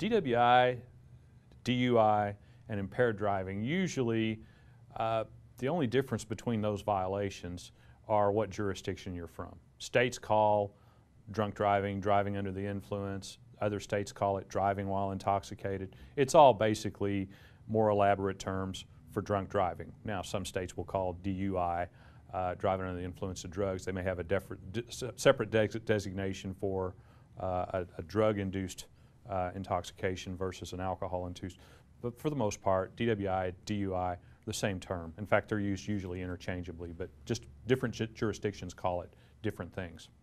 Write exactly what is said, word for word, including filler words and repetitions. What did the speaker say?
D W I, D U I, and impaired driving, usually uh, the only difference between those violations are what jurisdiction you're from. States call drunk driving, driving under the influence. Other states call it driving while intoxicated. It's all basically more elaborate terms for drunk driving. Now, some states will call D U I, uh, driving under the influence of drugs. They may have a de separate de designation for uh, a, a drug-induced uh, intoxication versus an alcohol-induced. But for the most part, D W I, D U I, the same term. In fact, they're used usually interchangeably, but just different ju jurisdictions call it different things.